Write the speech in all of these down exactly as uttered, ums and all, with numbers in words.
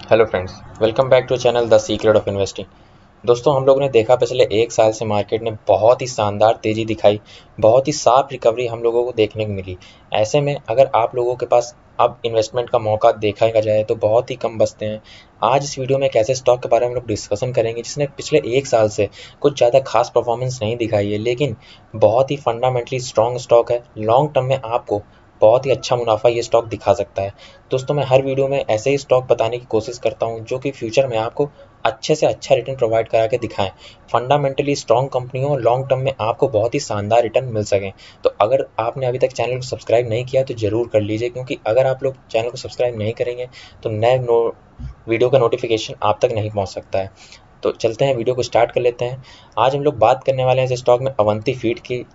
Hello friends, welcome back to channel the secret of investing. दोस्तों, हम लोगों ने देखा पिछले एक साल से मार्केट ने बहुत ही शानदार तेज़ी दिखाई, बहुत ही साफ रिकवरी हम लोगों को देखने को मिली। ऐसे में अगर आप लोगों के पास अब इन्वेस्टमेंट का मौका देखा जाए तो बहुत ही कम बचते हैं। आज इस वीडियो में एक ऐसे स्टॉक के बारे में हम लोग डिस्कशन करेंगे जिसने पिछले एक साल से कुछ ज़्यादा खास परफॉर्मेंस नहीं दिखाई है, लेकिन बहुत ही फंडामेंटली स्ट्रॉन्ग स्टॉक है। लॉन्ग टर्म में आपको बहुत ही अच्छा मुनाफा ये स्टॉक दिखा सकता है। दोस्तों, मैं हर वीडियो में ऐसे ही स्टॉक बताने की कोशिश करता हूं जो कि फ्यूचर में आपको अच्छे से अच्छा रिटर्न प्रोवाइड करा के दिखाएं। फंडामेंटली स्ट्रॉन्ग कंपनियों और लॉन्ग टर्म में आपको बहुत ही शानदार रिटर्न मिल सकें। तो अगर आपने अभी तक चैनल को सब्सक्राइब नहीं किया तो ज़रूर कर लीजिए, क्योंकि अगर आप लोग चैनल को सब्सक्राइब नहीं करेंगे तो नए नो वीडियो का नोटिफिकेशन आप तक नहीं पहुँच सकता है। तो चलते हैं, वीडियो को स्टार्ट कर लेते हैं। आज हम लोग बात करने वाले हैं इस स्टॉक में अवंती फीड की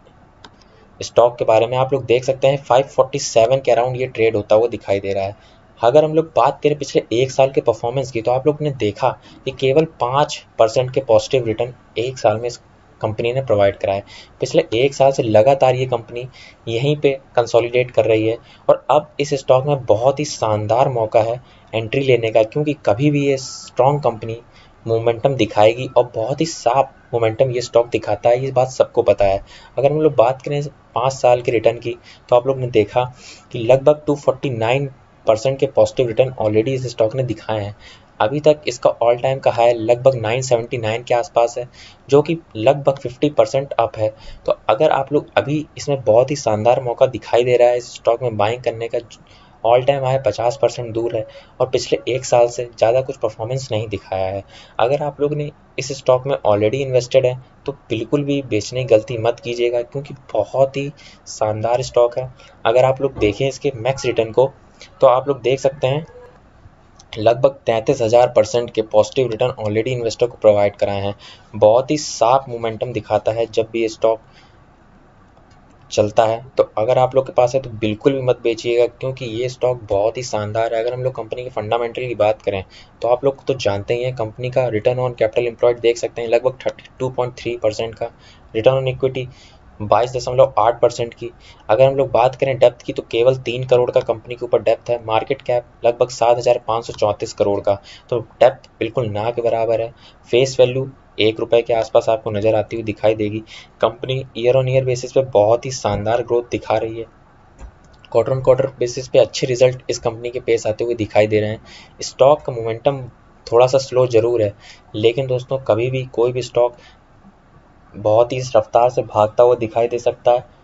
स्टॉक के बारे में। आप लोग देख सकते हैं पाँच सौ सैंतालीस के अराउंड ये ट्रेड होता हुआ दिखाई दे रहा है। अगर हम लोग बात करें पिछले एक साल के परफॉर्मेंस की, तो आप लोग ने देखा कि केवल पाँच परसेंट के पॉजिटिव रिटर्न एक साल में इस कंपनी ने प्रोवाइड करा है। पिछले एक साल से लगातार ये कंपनी यहीं पे कंसोलिडेट कर रही है और अब इस स्टॉक में बहुत ही शानदार मौका है एंट्री लेने का, क्योंकि कभी भी ये स्ट्रॉन्ग कंपनी मोमेंटम दिखाएगी और बहुत ही साफ मोमेंटम ये स्टॉक दिखाता है। ये बात सबको पता है। अगर हम लोग बात करें पाँच साल के रिटर्न की, तो आप लोग ने देखा कि लगभग दो सौ उनचास परसेंट के पॉजिटिव रिटर्न ऑलरेडी इस स्टॉक ने दिखाए हैं। अभी तक इसका ऑल टाइम का हाई लगभग नौ सौ उन्यासी के आसपास है, जो कि लगभग पचास परसेंट अप है। तो अगर आप लोग अभी इसमें बहुत ही शानदार मौका दिखाई दे रहा है इस स्टॉक में बाइंग करने का। ऑल टाइम हाई पचास परसेंट दूर है और पिछले एक साल से ज़्यादा कुछ परफॉर्मेंस नहीं दिखाया है। अगर आप लोग ने इस स्टॉक में ऑलरेडी इन्वेस्टेड है तो बिल्कुल भी बेचने की गलती मत कीजिएगा, क्योंकि बहुत ही शानदार स्टॉक है। अगर आप लोग देखें इसके मैक्स रिटर्न को, तो आप लोग देख सकते हैं लगभग तैंतीस हज़ार परसेंट के पॉजिटिव रिटर्न ऑलरेडी इन्वेस्टर को प्रोवाइड कराए हैं। बहुत ही साफ मोमेंटम दिखाता है जब भी ये स्टॉक चलता है। तो अगर आप लोग के पास है तो बिल्कुल भी मत बेचिएगा, क्योंकि ये स्टॉक बहुत ही शानदार है। अगर हम लोग कंपनी के फंडामेंटल की बात करें तो आप लोग तो जानते ही हैं, कंपनी का रिटर्न ऑन कैपिटल एम्प्लॉयड देख सकते हैं लगभग बत्तीस पॉइंट तीन परसेंट का, रिटर्न ऑन इक्विटी बाईस दशमलव आठ परसेंट की। अगर हम लोग बात करें डेप्थ की, तो केवल तीन करोड़ का कंपनी के ऊपर डेप्थ है। मार्केट कैप लगभग सात हज़ार पाँच सौ चौंतीस करोड़ का, तो डेप्थ बिल्कुल ना के बराबर है। फेस वैल्यू एक रुपए के आसपास आपको नजर आती हुई दिखाई देगी। Company year on year basis पे बहुत ही शानदार ग्रोथ दिखा रही है। क्वार्टर ऑन क्वार्टर बेसिस पे अच्छे रिजल्ट इस कंपनी के पेश आते हुए दिखाई दे रहे हैं। स्टॉक का मोमेंटम थोड़ा सा स्लो जरूर है, लेकिन दोस्तों कभी भी कोई भी स्टॉक बहुत ही इस रफ्तार से भागता हुआ दिखाई दे सकता है।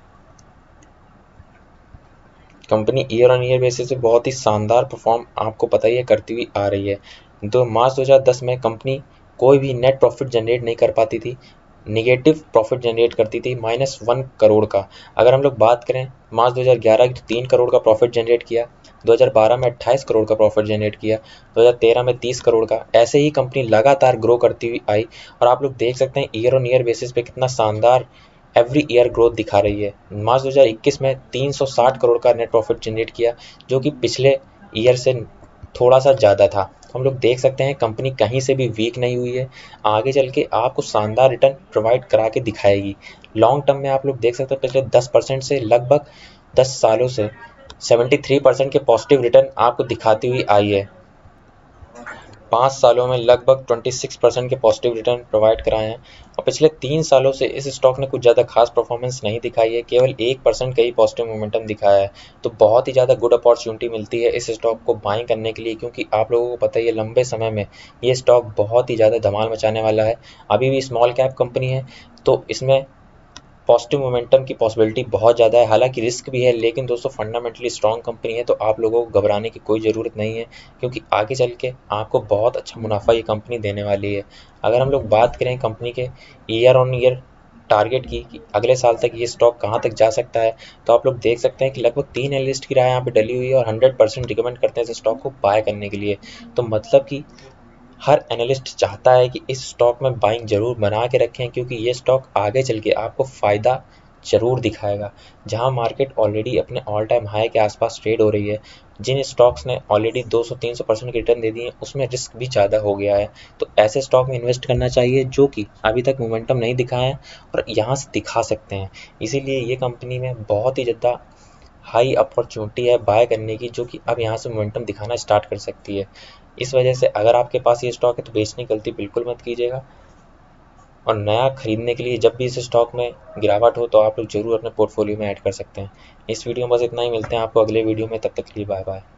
Company year on year basis पे बहुत ही शानदार परफॉर्म आपको पता ही है करती हुई आ रही है। तो मार्च दो हज़ार दस में कंपनी कोई भी नेट प्रॉफिट जनरेट नहीं कर पाती थी, निगेटिव प्रॉफिट जनरेट करती थी माइनस वन करोड़ का। अगर हम लोग बात करें मार्च दो हज़ार ग्यारह की, तो तीन करोड़ का प्रॉफिट जनरेट किया। दो हज़ार बारह में अट्ठाईस करोड़ का प्रॉफिट जनरेट किया। दो हज़ार तेरह में तीस करोड़ का। ऐसे ही कंपनी लगातार ग्रो करती हुई आई और आप लोग देख सकते हैं ईयर ऑन ईयर बेसिस पे कितना शानदार एवरी ईयर ग्रोथ दिखा रही है। मार्च दो हज़ार इक्कीस में तीन सौ साठ करोड़ का नेट प्रॉफिट जनरेट किया, जो कि पिछले ईयर से थोड़ा सा ज़्यादा था। हम लोग देख सकते हैं कंपनी कहीं से भी वीक नहीं हुई है, आगे चल के आपको शानदार रिटर्न प्रोवाइड करा के दिखाएगी। लॉन्ग टर्म में आप लोग देख सकते हैं पिछले दस परसेंट से लगभग दस सालों से तिहत्तर परसेंट के पॉजिटिव रिटर्न आपको दिखाती हुई आई है। पाँच सालों में लगभग छब्बीस परसेंट के पॉजिटिव रिटर्न प्रोवाइड कराए हैं और पिछले तीन सालों से इस स्टॉक ने कुछ ज़्यादा खास परफॉर्मेंस नहीं दिखाई है, केवल एक परसेंट का ही पॉजिटिव मोमेंटम दिखाया है। तो बहुत ही ज़्यादा गुड अपॉर्चुनिटी मिलती है इस स्टॉक को बाइंग करने के लिए, क्योंकि आप लोगों को पता ही है लंबे समय में ये स्टॉक बहुत ही ज़्यादा धमाल मचाने वाला है। अभी भी स्मॉल कैप कंपनी है तो इसमें पॉजिटिव मोमेंटम की पॉसिबिलिटी बहुत ज़्यादा है, हालांकि रिस्क भी है, लेकिन दोस्तों फंडामेंटली स्ट्रॉन्ग कंपनी है तो आप लोगों को घबराने की कोई ज़रूरत नहीं है, क्योंकि आगे चल के आपको बहुत अच्छा मुनाफा ये कंपनी देने वाली है। अगर हम लोग बात करें कंपनी के ईयर ऑन ईयर टारगेट की कि अगले साल तक ये स्टॉक कहाँ तक जा सकता है, तो आप लोग देख सकते हैं कि लगभग तीन एनालिस्ट की राय यहाँ पे डली हुई है और हंड्रेड परसेंट रिकमेंड करते हैं इस स्टॉक को बाय करने के लिए। तो मतलब कि हर एनालिस्ट चाहता है कि इस स्टॉक में बाइंग जरूर बना के रखें, क्योंकि ये स्टॉक आगे चल के आपको फ़ायदा जरूर दिखाएगा। जहां मार्केट ऑलरेडी अपने ऑल टाइम हाई के आसपास ट्रेड हो रही है, जिन स्टॉक्स ने ऑलरेडी दो सौ तीन सौ परसेंट के रिटर्न दे दिए उसमें रिस्क भी ज़्यादा हो गया है। तो ऐसे स्टॉक में इन्वेस्ट करना चाहिए जो कि अभी तक मोमेंटम नहीं दिखाए हैं और यहाँ से दिखा सकते हैं। इसीलिए ये कंपनी में बहुत ही ज़्यादा हाई अपॉर्चुनिटी है बाय करने की, जो कि अब यहाँ से मोमेंटम दिखाना स्टार्ट कर सकती है। इस वजह से अगर आपके पास ये स्टॉक है तो बेचने की गलती बिल्कुल मत कीजिएगा, और नया खरीदने के लिए जब भी इस स्टॉक में गिरावट हो तो आप लोग जरूर अपने पोर्टफोलियो में ऐड कर सकते हैं। इस वीडियो में बस इतना ही, मिलते हैं आपको अगले वीडियो में, तब तक के लिए बाय बाय।